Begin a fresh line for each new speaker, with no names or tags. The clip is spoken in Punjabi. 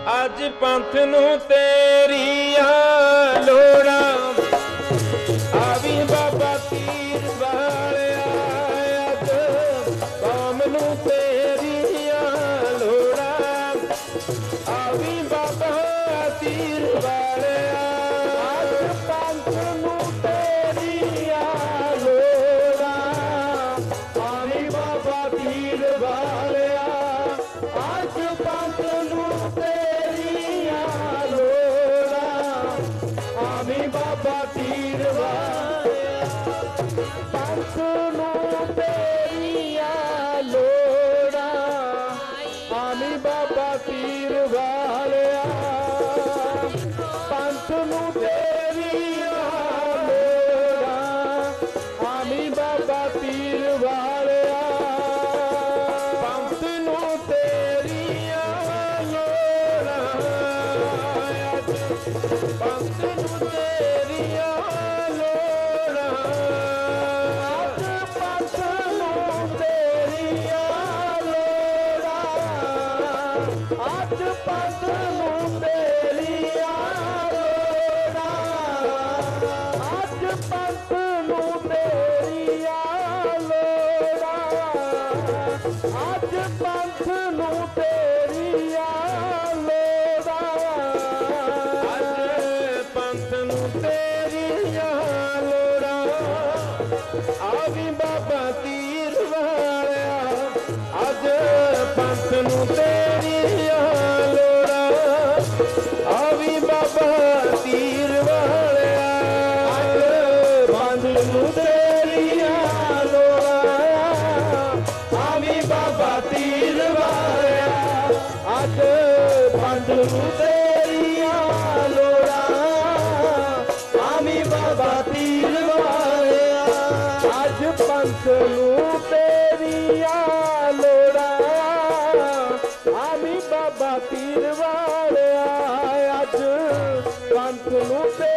ਅੱਜ ਪੰਥ ਨੂੰ ਤੇਰੀਆਂ ਲੋੜਾਂ, ਆਵੀਂ ਬਾਬਾ ਪੀਰ ਵਾਲਿਆ। ਅੱਜ ਕੌਮ ਨੂੰ ਤੇਰੀਆਂ ਲੋੜਾਂ, ਆਵੀਂ ਬਾਬਾ ਪੀਰ ਵਾਲਿਆ। ਅੱਜ ਪੰਥ ਨੂੰ ਤੇਰੀਆਂ ਲੋੜਾਂ, ਆਵੀਂ ਬਾਬਾ ਪੀਰ ਵਾਲਿਆ। ਅੱਜ ਪੰਥ ਨੂੰ ਤੇਰੀਆਂ ਲੋੜਾਂ, ਆਵੀਂ ਬਾਬਾ ਪੀਰ ਵਾਲਿਆ। ਪੰਥ ਨੂੰ ਤੇਰੀਆਂ ਲੋੜਾਂ, ਆਵੀਂ ਬਾਬਾ ਪੀਰ ਵਾਲਿਆ। ਪੰਥ ਨੂੰ ਤੇਰੀਆਂ ਲੋੜਾਂ, ਆਵੀਂ ਬਾਬਾ ਪੀਰ ਵਾਲਿਆ। ਪੰਥ ਨੂੰ ਤੇਰੀਆਂ ਲੋੜਾਂ, ਪੰਥ ਨੂੰ ਤੇਰੀਆਂ ਲੋੜਾਂ। ਅੱਜ ਪੰਥ ਨੂੰ ਤੇਰੀਆਂ ਲੋੜਾਂ, ਅੱਜ ਪੰਥ ਨੂੰ ਤੇਰੀਆਂ ਲੋੜਾਂ। ਅੱਜ ਪੰਥ ਨੂੰ ਤੇਰੀਆਂ ਲੋੜਾਂ, ਅੱਜ ਪੰਥ ਨੂੰ ਤੇਰੀਆਂ ਲੋੜਾਂ। ਅੱਜ ਪੰਥ ਨੂੰ ਤੇਰੀਆਂ ਲੋੜਾਂ, ਆਵੀਂ ਬਾਬਾ ਪੀਰ ਵਾਲਿਆ। ਅੱਜ ਪੰਥ ਨੂੰ ਤੇਰੀਆਂ ਲੋੜਾਂ, ਆਵੀਂ ਬਾਬਾ ਪੀਰ ਵਾਲਿਆ। ਅੱਜ ਪੰਥ ਨੂੰ ਤੇਰੀਆਂ ਲੋੜਾਂ, ਆਵੀਂ ਬਾਬਾ ਪੀਰ ਵਾਲਿਆ। ਅੱਜ ਪੰਥ ਨੂੰ ਤੇਰੀਆਂ ਲੋੜਾਂ, ਆਵੀਂ ਬਾਬਾ ਪੀਰ ਵਾਲਿਆ। ਅੱਜ ਪੰਥ ਨੂੰ ਤੇਰੀਆਂ ਲੋੜਾਂ, ਆਵੀਂ ਬਾਬਾ ਪੀਰ ਵਾਲਿਆ। ਅੱਜ ਪੰਥ ਨੂੰ